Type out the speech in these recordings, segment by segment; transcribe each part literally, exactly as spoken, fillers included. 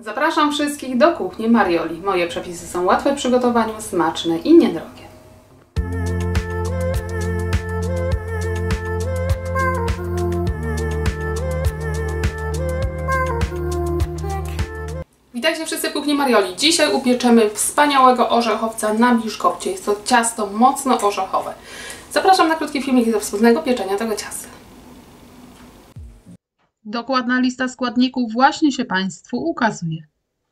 Zapraszam wszystkich do kuchni Marioli. Moje przepisy są łatwe w przygotowaniu, smaczne i niedrogie. Witajcie wszyscy w kuchni Marioli. Dzisiaj upieczemy wspaniałego orzechowca na biszkopcie. Jest to ciasto mocno orzechowe. Zapraszam na krótki filmik do wspólnego pieczenia tego ciasta. Dokładna lista składników właśnie się Państwu ukazuje.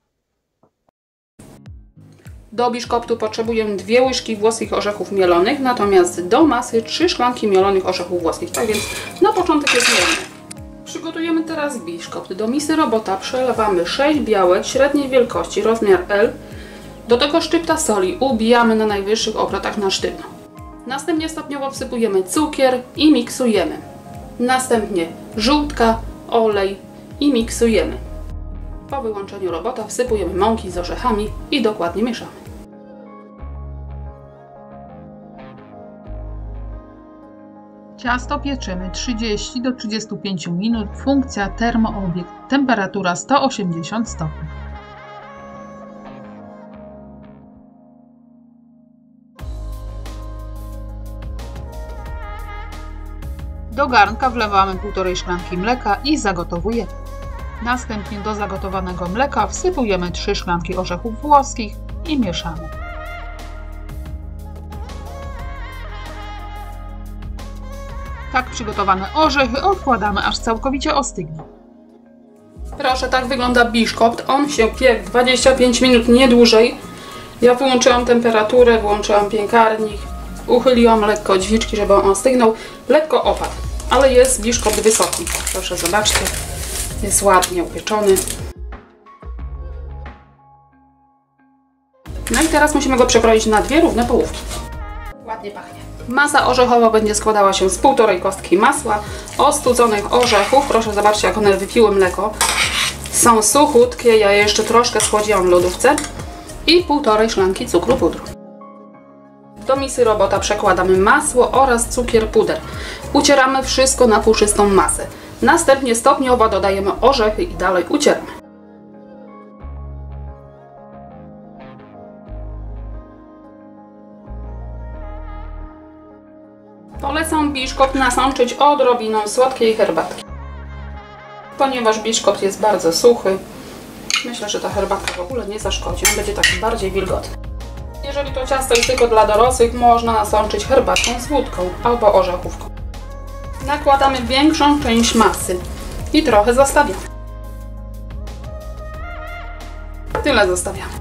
Do biszkoptu potrzebujemy dwie łyżki włoskich orzechów mielonych, natomiast do masy trzy szklanki mielonych orzechów włoskich. Tak więc na początek jest mielony. Przygotujemy teraz biszkopt. Do misy robota przelewamy sześć białek średniej wielkości, rozmiar L. Do tego szczypta soli ubijamy na najwyższych obrotach na sztywno. Następnie stopniowo wsypujemy cukier i miksujemy. Następnie żółtka, olej i miksujemy. Po wyłączeniu robota wsypujemy mąki z orzechami i dokładnie mieszamy. Ciasto pieczymy trzydzieści do trzydziestu pięciu minut. Funkcja termoobieg. Temperatura sto osiemdziesiąt stopni. Do garnka wlewamy półtorej szklanki mleka i zagotowujemy. Następnie do zagotowanego mleka wsypujemy trzy szklanki orzechów włoskich i mieszamy. Tak przygotowane orzechy odkładamy, aż całkowicie ostygną. Proszę, tak wygląda biszkopt. On się piekł dwadzieścia pięć minut, nie dłużej. Ja wyłączyłam temperaturę, włączyłam piekarnik, uchyliłam lekko dźwiczki, żeby on ostygnął. Lekko opadł, ale jest biszkopt wysoki. Proszę, zobaczcie, jest ładnie upieczony. No i teraz musimy go przekroić na dwie równe połówki. Ładnie pachnie. Masa orzechowa będzie składała się z półtorej kostki masła, ostudzonych orzechów. Proszę, zobaczcie, jak one wypiły mleko. Są suchutkie, ja je jeszcze troszkę schłodziłam w lodówce. I półtorej szklanki cukru pudru. Do misy robota przekładamy masło oraz cukier puder. Ucieramy wszystko na puszystą masę. Następnie stopniowo dodajemy orzechy i dalej ucieramy. Polecam biszkopt nasączyć odrobiną słodkiej herbatki. Ponieważ biszkopt jest bardzo suchy, myślę, że ta herbatka w ogóle nie zaszkodzi. On będzie taki bardziej wilgotny. Jeżeli to ciasto jest tylko dla dorosłych, można nasączyć herbatką z wódką albo orzechówką. Nakładamy większą część masy i trochę zostawiamy. Tyle zostawiamy.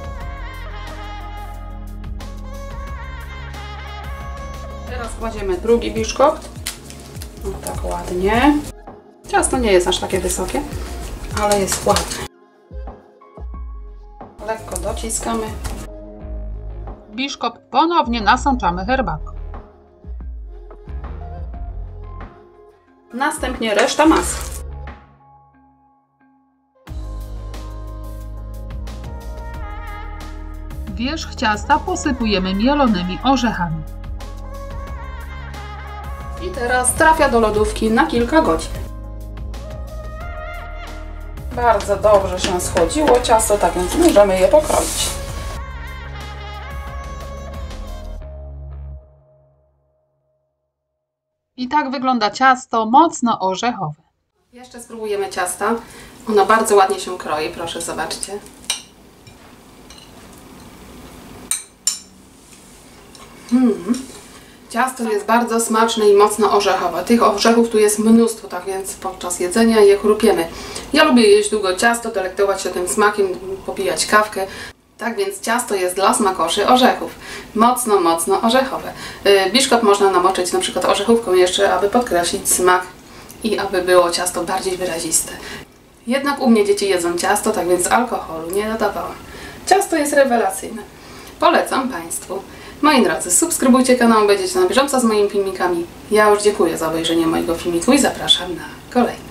Teraz kładziemy drugi biszkopt. No tak ładnie. Ciasto nie jest aż takie wysokie, ale jest ładne. Lekko dociskamy. Biszkopt ponownie nasączamy herbatką. Następnie reszta masy. Wierzch ciasta posypujemy mielonymi orzechami. I teraz trafia do lodówki na kilka godzin. Bardzo dobrze się schłodziło ciasto, tak więc możemy je pokroić. I tak wygląda ciasto mocno orzechowe. Jeszcze spróbujemy ciasta. Ono bardzo ładnie się kroi, proszę, zobaczcie. Hmm. Ciasto jest bardzo smaczne i mocno orzechowe. Tych orzechów tu jest mnóstwo, tak więc podczas jedzenia je chrupiemy. Ja lubię jeść długo ciasto, delektować się tym smakiem, popijać kawkę. Tak więc ciasto jest dla smakoszy orzechów. Mocno, mocno orzechowe. Biszkopt można namoczyć na przykład orzechówką jeszcze, aby podkreślić smak i aby było ciasto bardziej wyraziste. Jednak u mnie dzieci jedzą ciasto, tak więc alkoholu nie dodawałam. Ciasto jest rewelacyjne. Polecam Państwu. Moi drodzy, subskrybujcie kanał, będziecie na bieżąco z moimi filmikami. Ja już dziękuję za obejrzenie mojego filmiku i zapraszam na kolejny.